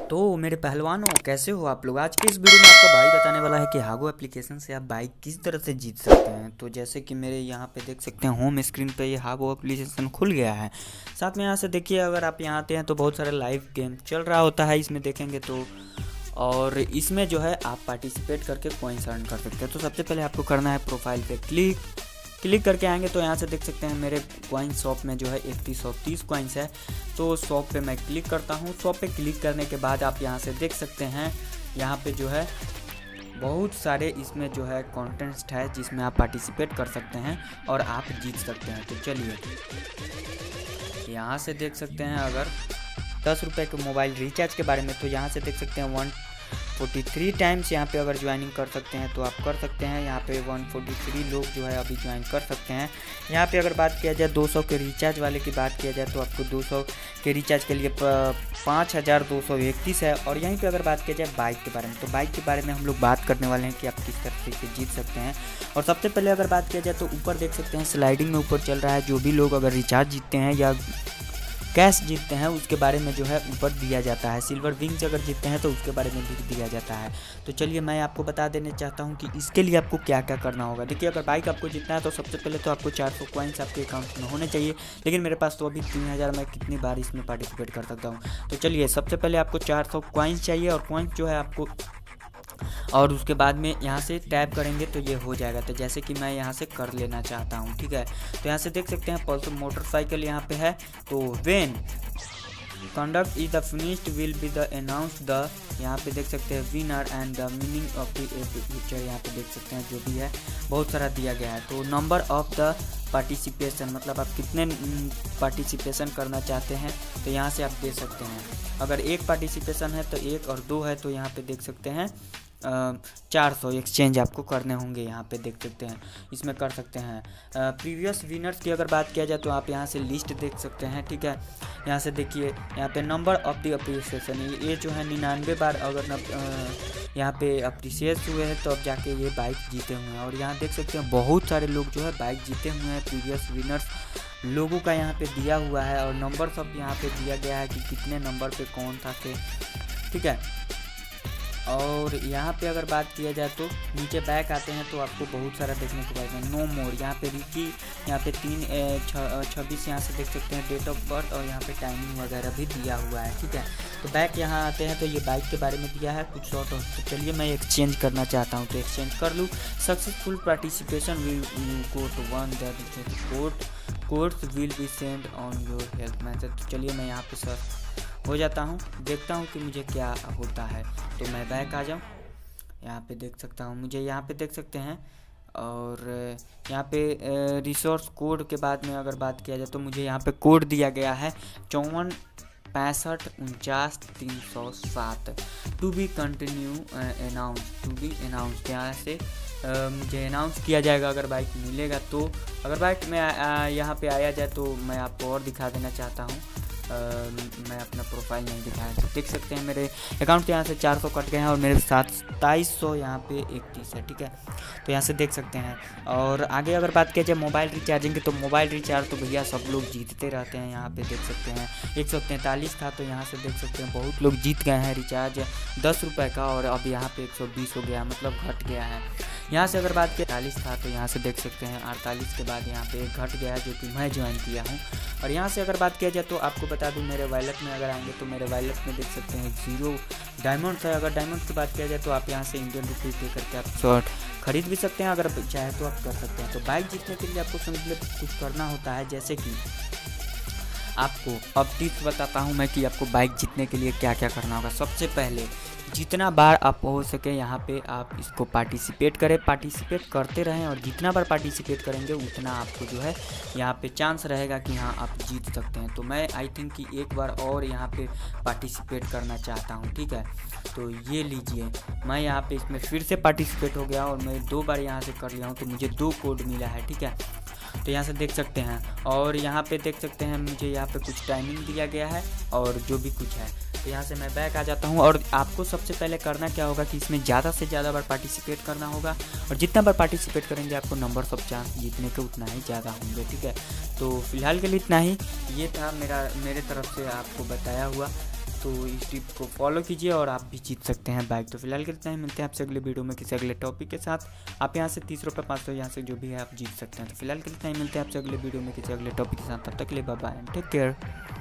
तो मेरे पहलवानों, कैसे हो आप लोग। आज के इस वीडियो में आपका भाई बताने वाला है कि हागो एप्लीकेशन से आप बाइक किस तरह से जीत सकते हैं। तो जैसे कि मेरे यहाँ पे देख सकते हैं होम स्क्रीन पे ये हागो एप्लीकेशन खुल गया है। साथ में यहाँ से देखिए, अगर आप यहाँ आते हैं तो बहुत सारे लाइव गेम चल रहा होता है इसमें देखेंगे तो। और इसमें जो है आप पार्टिसिपेट करके कॉइन्स अर्न कर सकते हैं। तो सबसे पहले आपको करना है प्रोफाइल पे क्लिक करके आएंगे तो यहाँ से देख सकते हैं मेरे कॉइन शॉप में जो है 3130 कॉइन्स है। तो शॉप पे मैं क्लिक करता हूँ। शॉप पे क्लिक करने के बाद आप यहाँ से देख सकते हैं यहाँ पे जो है बहुत सारे इसमें जो है कॉन्टेस्ट है जिसमें आप पार्टिसिपेट कर सकते हैं और आप जीत सकते हैं। तो चलिए यहाँ से देख सकते हैं अगर 10 रुपये के मोबाइल रिचार्ज के बारे में, तो यहाँ से देख सकते हैं 143 टाइम्स यहाँ पे अगर ज्वाइनिंग कर सकते हैं तो आप कर सकते हैं। यहाँ पे 143 लोग जो है अभी ज्वाइन कर सकते हैं। यहाँ पे अगर बात किया जाए 200 के रिचार्ज वाले की बात किया जाए तो आपको 200 के रिचार्ज के लिए 5231 है। और यहीं पे अगर बात किया जाए बाइक के बारे में, तो बाइक के बारे में हम लोग बात करने वाले हैं कि आप किस तरह से जीत सकते हैं। और सबसे पहले अगर बात किया जाए तो ऊपर देख सकते हैं स्लाइडिंग में ऊपर चल रहा है, जो भी लोग अगर रिचार्ज जीतते हैं या कैश जीतते हैं उसके बारे में जो है ऊपर दिया जाता है। सिल्वर विंग्स अगर जीतते हैं तो उसके बारे में भी दिया जाता है। तो चलिए मैं आपको बता देना चाहता हूं कि इसके लिए आपको क्या क्या करना होगा। देखिए, अगर बाइक आपको जीतना है तो सबसे पहले तो आपको 400 कॉइन्स आपके अकाउंट में होने चाहिए, लेकिन मेरे पास तो अभी 3000, मैं कितनी बार इसमें पार्टिसिपेट कर सकता हूँ। तो चलिए सबसे पहले आपको 400 कॉइन्स चाहिए और कॉइन्स जो है आपको, और उसके बाद में यहाँ से टैप करेंगे तो ये हो जाएगा। तो जैसे कि मैं यहाँ से कर लेना चाहता हूँ, ठीक है। तो यहाँ से देख सकते हैं पल्सर मोटरसाइकिल यहाँ पे है। तो when conduct is the finished will be the announce the, यहाँ पे देख सकते हैं winner and the meaning of the future, यहाँ पे देख सकते हैं जो भी है बहुत सारा दिया गया है। तो नंबर ऑफ द पार्टिसिपेशन, मतलब आप कितने पार्टिसिपेशन करना चाहते हैं तो यहाँ से आप दे सकते हैं। अगर एक पार्टिसिपेशन है तो 1 और 2 है तो यहाँ पे देख सकते हैं 400 एक्सचेंज आपको करने होंगे। यहाँ पे देख सकते हैं इसमें कर सकते हैं। प्रीवियस विनर्स की अगर बात किया जाए तो आप यहाँ से लिस्ट देख सकते हैं, ठीक है। यहाँ से देखिए यहाँ पे नंबर ऑफ द अप्रिसिएशन, ये जो है 99 बार अगर यहाँ पे अप्रिसिएट हुए हैं तो अब जाके ये बाइक जीते हुए हैं। और यहाँ देख सकते हैं बहुत सारे लोग जो है बाइक जीते हुए हैं। प्रीवियस विनर्स लोगों का यहाँ पे दिया हुआ है और नंबर सब यहाँ पे दिया गया है कि कितने नंबर पे कौन था, ठीक है। और यहाँ पे अगर बात किया जाए तो नीचे बैक आते हैं तो आपको बहुत सारा देखने को पाएगा। नो मोर, यहाँ पे रिकी, यहाँ पे 3/26 यहाँ से देख सकते हैं डेट ऑफ बर्थ और यहाँ पे टाइमिंग वगैरह भी दिया हुआ है, ठीक है। तो बैक यहाँ आते हैं तो ये बाइक के बारे में दिया है कुछ शॉर्ट ऑफ। तो चलिए मैं एक्सचेंज करना चाहता हूँ तो एक्सचेंज कर लूँ। Successful participation will go to 1 codes will be send on your health message. तो चलिए मैं यहाँ पे सर हो जाता हूँ, देखता हूँ कि मुझे क्या होता है। तो मैं बैक आ जाऊँ, यहाँ पे देख सकता हूँ, मुझे यहाँ पे देख सकते हैं। और यहाँ पे रिसोर्स कोड के बाद में अगर बात किया जाए तो मुझे यहाँ पे कोड दिया गया है 546549 टू बी कंटिन्यू अनाउंस। यहाँ से मुझे अनाउंस किया जाएगा अगर बाइक मिलेगा तो। अगर बाइक में यहाँ पे आया जाए तो मैं आपको और दिखा देना चाहता हूँ। मैं अपना प्रोफाइल नहीं दिखाया तो देख सकते हैं मेरे अकाउंट के यहाँ से 400 कट गए हैं और मेरे साथ 2700 यहाँ पे 31 है, ठीक है। तो यहाँ से देख सकते हैं। और आगे अगर बात किया जाए मोबाइल रिचार्जिंग की, तो मोबाइल रिचार्ज तो भैया सब लोग जीतते रहते हैं। यहाँ पे देख सकते हैं 143 था तो यहाँ से देख सकते हैं बहुत लोग जीत गए हैं रिचार्ज 10 रुपये का, और अब यहाँ पे 120 हो गया, मतलब घट गया है। यहाँ से अगर बात किया 48 था तो यहाँ से देख सकते हैं 48 के बाद यहाँ पे घट गया है जो कि मैं ज्वाइन किया हूँ। और यहाँ से अगर बात किया जाए तो आपको बता दूँ मेरे वॉलेट में अगर आएंगे तो मेरे वॉलेट में देख सकते हैं 0 डायमंड है। अगर डायमंड की बात किया जाए तो आप यहाँ से इंडियन रुपये पे करके आप शॉर्ट खरीद भी सकते हैं, अगर चाहे तो आप कर सकते हैं। तो बाइक जीतने के लिए आपको समझ कुछ करना होता है, जैसे कि आपको अब टिप्स बताता हूँ मैं कि आपको बाइक जीतने के लिए क्या क्या करना होगा। सबसे पहले जितना बार आप हो सके यहाँ पे आप इसको पार्टिसिपेट करते रहें, और जितना बार पार्टिसिपेट करेंगे उतना आपको जो है यहाँ पे चांस रहेगा कि हाँ आप जीत सकते हैं। तो मैं आई थिंक कि एक बार और यहाँ पे पार्टिसिपेट करना चाहता हूँ, ठीक है। तो ये लीजिए, मैं यहाँ पे इसमें फिर से पार्टिसिपेट हो गया और मैं 2 बार यहाँ से कर लिया हूँ तो मुझे 2 कोड मिला है, ठीक है। तो यहाँ से देख सकते हैं और यहाँ पे देख सकते हैं मुझे यहाँ पे कुछ टाइमिंग दिया गया है और जो भी कुछ है। तो यहाँ से मैं बैक आ जाता हूँ। और आपको सबसे पहले करना क्या होगा कि इसमें ज़्यादा से ज़्यादा बार पार्टिसिपेट करना होगा, और जितना बार पार्टिसिपेट करेंगे आपको नंबर ऑफ चांस जीतने के उतना ही ज़्यादा होंगे, ठीक है। तो फिलहाल के लिए इतना ही, ये था मेरे तरफ से आपको बताया हुआ। तो इस टिप को फॉलो कीजिए और आप भी जीत सकते हैं बाइक। तो फिलहाल के इतना ही, मिलते हैं आपसे अगले वीडियो में किसी अगले टॉपिक के साथ। आप यहाँ से 30 रुपये 500 यहाँ से जो भी है आप जीत सकते हैं। तो फिलहाल के इतना ही, मिलते हैं आपसे अगले वीडियो में किसी अगले टॉपिक के साथ। तब तक के लिए बाय बाय, टेक केयर।